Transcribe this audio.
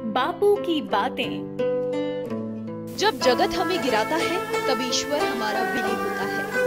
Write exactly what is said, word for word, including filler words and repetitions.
बापू की बातें। जब जगत हमें गिराता है तब ईश्वर हमारा विलीन होता है।